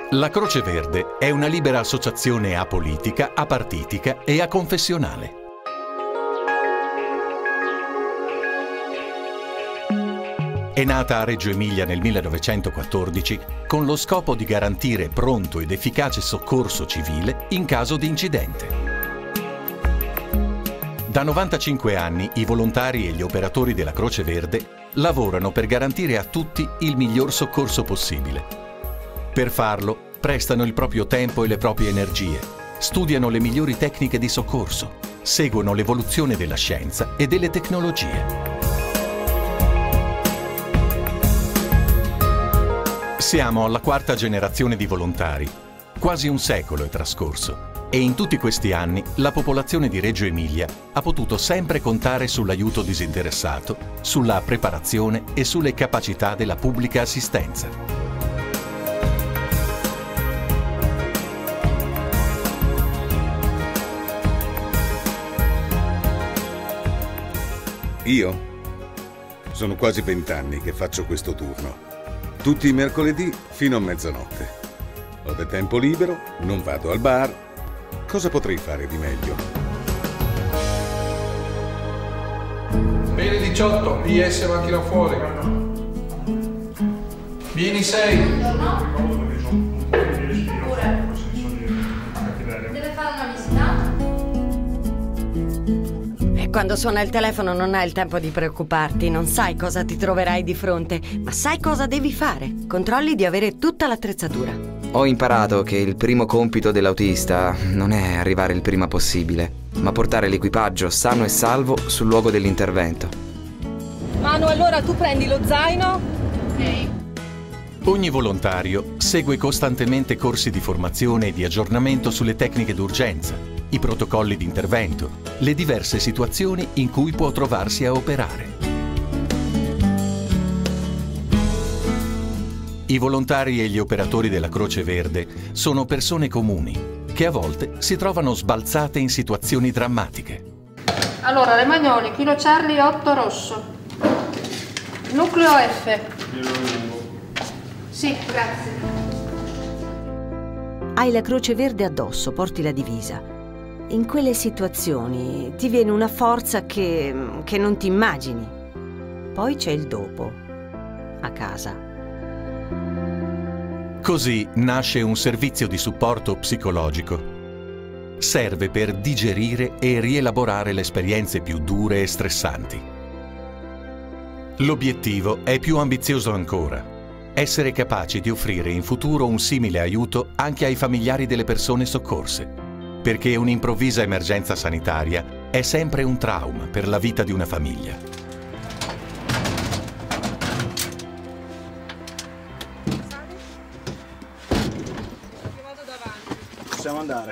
La Croce Verde è una libera associazione apolitica, apartitica e aconfessionale. È nata a Reggio Emilia nel 1914 con lo scopo di garantire pronto ed efficace soccorso civile in caso di incidente. Da 95 anni i volontari e gli operatori della Croce Verde lavorano per garantire a tutti il miglior soccorso possibile. Per farlo, prestano il proprio tempo e le proprie energie, studiano le migliori tecniche di soccorso, seguono l'evoluzione della scienza e delle tecnologie. Siamo alla quarta generazione di volontari. Quasi un secolo è trascorso e in tutti questi anni la popolazione di Reggio Emilia ha potuto sempre contare sull'aiuto disinteressato, sulla preparazione e sulle capacità della pubblica assistenza. Io? Sono quasi 20 anni che faccio questo turno. Tutti i mercoledì fino a mezzanotte. Ho del tempo libero, non vado al bar. Cosa potrei fare di meglio? Bene 18, PS macchina fuori. Vieni 6. Deve fare una visita? Quando suona il telefono non hai il tempo di preoccuparti, non sai cosa ti troverai di fronte, ma sai cosa devi fare. Controlli di avere tutta l'attrezzatura. Ho imparato che il primo compito dell'autista non è arrivare il prima possibile, ma portare l'equipaggio sano e salvo sul luogo dell'intervento. Manu, allora tu prendi lo zaino. Ok. Ogni volontario segue costantemente corsi di formazione e di aggiornamento sulle tecniche d'urgenza, i protocolli di intervento, le diverse situazioni in cui può trovarsi a operare. I volontari e gli operatori della Croce Verde sono persone comuni che a volte si trovano sbalzate in situazioni drammatiche. Allora, Remagnoli, Kilo Charlie 8 rosso. Nucleo F. Sì, grazie. Hai la Croce Verde addosso, porti la divisa. In quelle situazioni ti viene una forza che non ti immagini. Poi c'è il dopo, a casa. Così nasce un servizio di supporto psicologico. Serve per digerire e rielaborare le esperienze più dure e stressanti. L'obiettivo è più ambizioso ancora: essere capaci di offrire in futuro un simile aiuto anche ai familiari delle persone soccorse. Perché un'improvvisa emergenza sanitaria è sempre un trauma per la vita di una famiglia. Possiamo andare.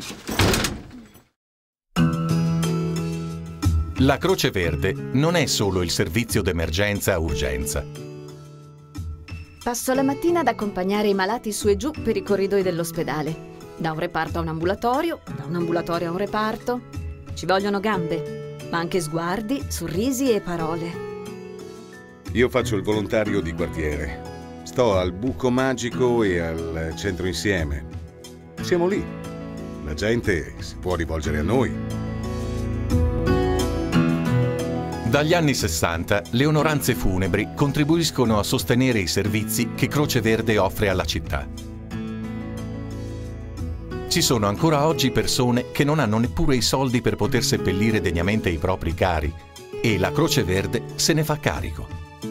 La Croce Verde non è solo il servizio d'emergenza-urgenza. Passo la mattina ad accompagnare i malati su e giù per i corridoi dell'ospedale. Da un reparto a un ambulatorio, da un ambulatorio a un reparto. Ci vogliono gambe, ma anche sguardi, sorrisi e parole. Io faccio il volontario di quartiere. Sto al Buco Magico e al Centro Insieme. Siamo lì. La gente si può rivolgere a noi. Dagli anni 60 le onoranze funebri contribuiscono a sostenere i servizi che Croce Verde offre alla città. Ci sono ancora oggi persone che non hanno neppure i soldi per poter seppellire degnamente i propri cari e la Croce Verde se ne fa carico.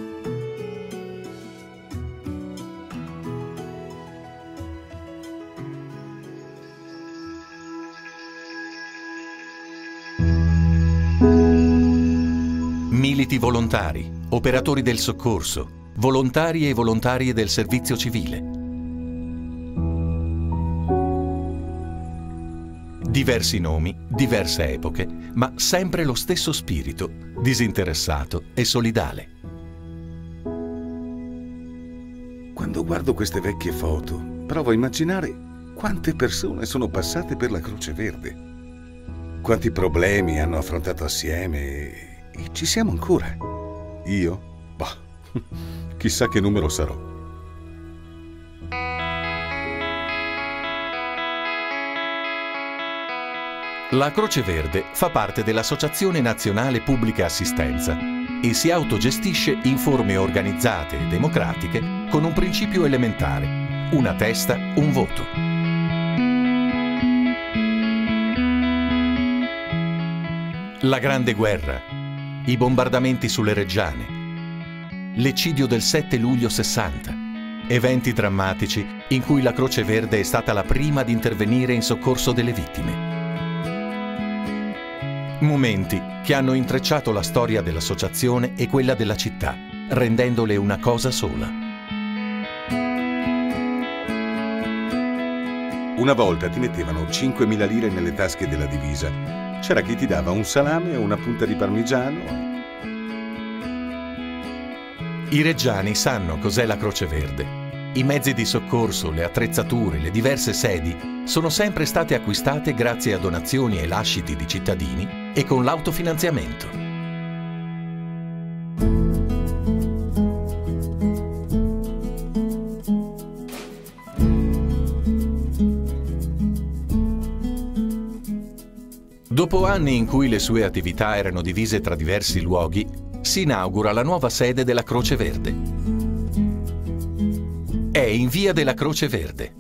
Militi volontari, operatori del soccorso, volontari e volontarie del servizio civile. Diversi nomi, diverse epoche, ma sempre lo stesso spirito, disinteressato e solidale. Quando guardo queste vecchie foto, provo a immaginare quante persone sono passate per la Croce Verde. Quanti problemi hanno affrontato assieme e ci siamo ancora. Io? Bah, chissà che numero sarò. La Croce Verde fa parte dell'Associazione Nazionale Pubblica Assistenza e si autogestisce in forme organizzate e democratiche con un principio elementare: una testa, un voto. La Grande Guerra, i bombardamenti sulle Reggiane, l'eccidio del 7 luglio 60, eventi drammatici in cui la Croce Verde è stata la prima ad intervenire in soccorso delle vittime. Momenti che hanno intrecciato la storia dell'associazione e quella della città, rendendole una cosa sola. Una volta ti mettevano 5.000 lire nelle tasche della divisa. C'era chi ti dava un salame o una punta di parmigiano. I reggiani sanno cos'è la Croce Verde. I mezzi di soccorso, le attrezzature, le diverse sedi sono sempre state acquistate grazie a donazioni e lasciti di cittadini e con l'autofinanziamento. Dopo anni in cui le sue attività erano divise tra diversi luoghi, si inaugura la nuova sede della Croce Verde. È in Via della Croce Verde.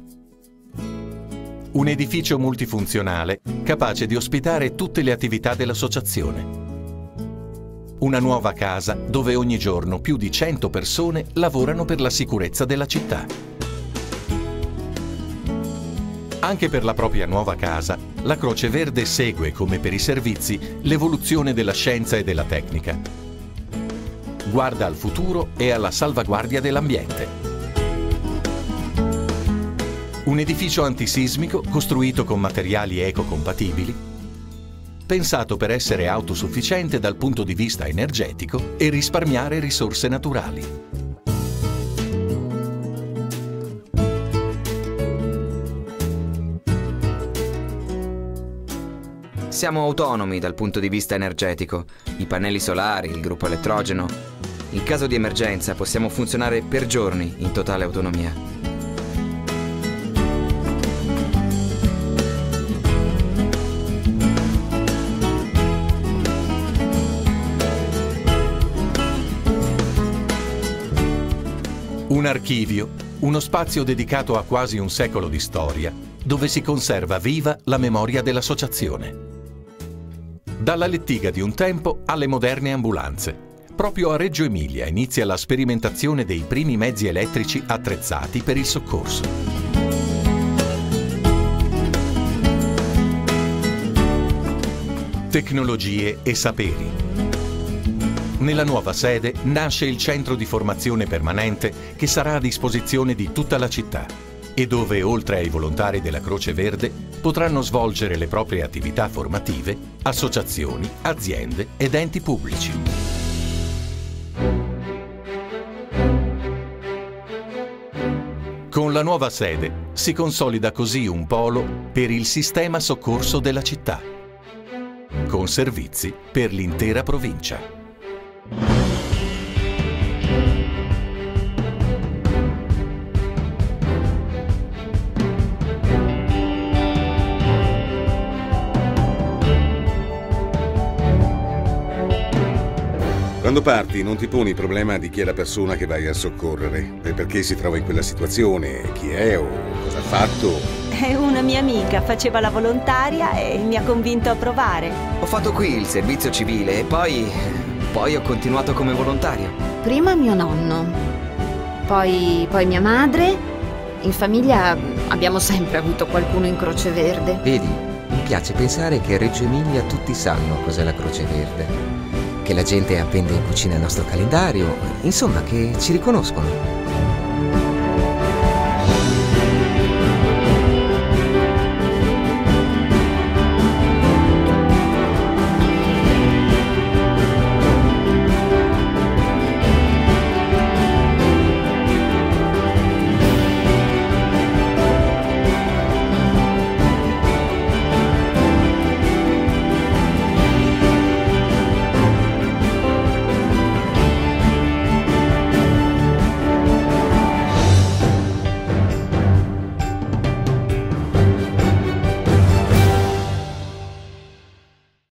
Un edificio multifunzionale capace di ospitare tutte le attività dell'associazione. Una nuova casa dove ogni giorno più di 100 persone lavorano per la sicurezza della città. Anche per la propria nuova casa, la Croce Verde segue, come per i servizi, l'evoluzione della scienza e della tecnica. Guarda al futuro e alla salvaguardia dell'ambiente. Un edificio antisismico costruito con materiali ecocompatibili, pensato per essere autosufficiente dal punto di vista energetico e risparmiare risorse naturali. Siamo autonomi dal punto di vista energetico. I pannelli solari, il gruppo elettrogeno. In caso di emergenza possiamo funzionare per giorni in totale autonomia. Un archivio, uno spazio dedicato a quasi un secolo di storia, dove si conserva viva la memoria dell'associazione. Dalla lettiga di un tempo alle moderne ambulanze. Proprio a Reggio Emilia inizia la sperimentazione dei primi mezzi elettrici attrezzati per il soccorso. Tecnologie e saperi. Nella nuova sede nasce il centro di formazione permanente che sarà a disposizione di tutta la città e dove, oltre ai volontari della Croce Verde, potranno svolgere le proprie attività formative associazioni, aziende ed enti pubblici. Con la nuova sede si consolida così un polo per il sistema soccorso della città, con servizi per l'intera provincia. Quando parti non ti poni il problema di chi è la persona che vai a soccorrere, e perché si trova in quella situazione, chi è o cosa ha fatto. È una mia amica, faceva la volontaria e mi ha convinto a provare. Ho fatto qui il servizio civile e poi ho continuato come volontario. Prima mio nonno, poi mia madre. In famiglia abbiamo sempre avuto qualcuno in Croce Verde. Vedi, mi piace pensare che a Reggio Emilia tutti sanno cos'è la Croce Verde. Che la gente appende in cucina il nostro calendario, insomma che ci riconoscono.